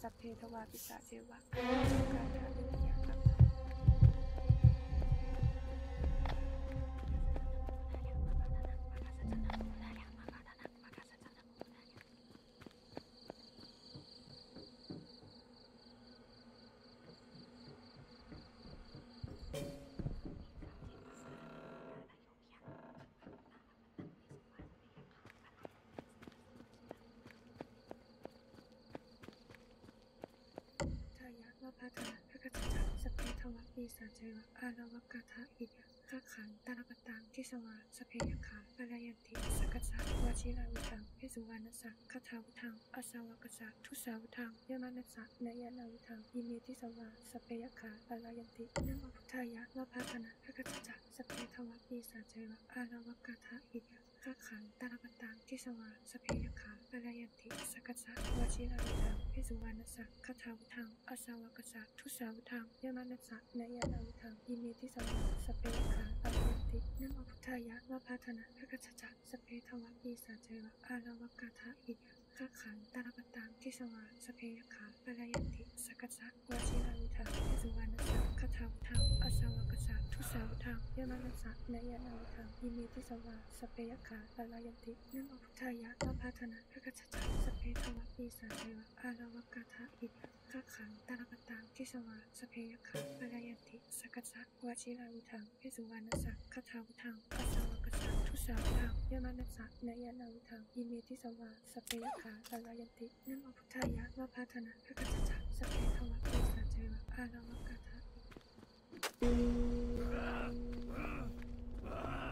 สัพเพทวาปิสาเจวะกาถาวิญญาณวะพาทะพระกัจจสเพทวะปีศาจเจวะอารวกาถาอิข้าขันตาลปตังทิสวาสเพยขาปรยันติสกัสสะวชิราวุธังเพสุวรรณสักคทาวุธังอสาวกัสสะทุสาวุธังยมานัสสะนยนาวุธังยิเมทิสวาสเพยขาปรยันตินโมพุทธายะวะพาทะพระกัจจสเพทวะปีศาจเจวะอารวกาถาอิข้าขันตาลปตังทิสวาสเพยขาปรยันติสกัสสะวชิราวุธังเพสุวรรณสักคทาวุธังอสาวกัสสะทุสาวุธังยมานัสสะนยนาวุธังยิเมทิสวาสเพยขาปรยันตินโมพุทธายะวะพาทะพระกัจจสเพทวะปีศาจเจวะอารวกาถาอิข้าขันตาลปตังทิสวาสเพยขาปรยันติสกัสสะวชิราวุธังเพสุวรรณสักคทาวุธังอสาวกัสสะทุสาวุธังยมานัสสะนยนาวุธังยิเมทิสวาสเพยขาปรยันตินโมพุทธายะวะพาทะพระกัจจสเพทวะปีศาจเจวะอารวกาถาอิข้าขันตาลปตังทิสวาสเพยขาปรยันติสกัสสะวชิราวุธังเพสุวรรณสักคทาวุธังอสาวกัสสะทุสาวุธังยมานัสสะนยนาวุธังยิเมทิสวาสเพยขาปรยันตินโมพุทธายะวะพาทะพระกัจจสเพทวะปีศาจเจวะอารวกาถา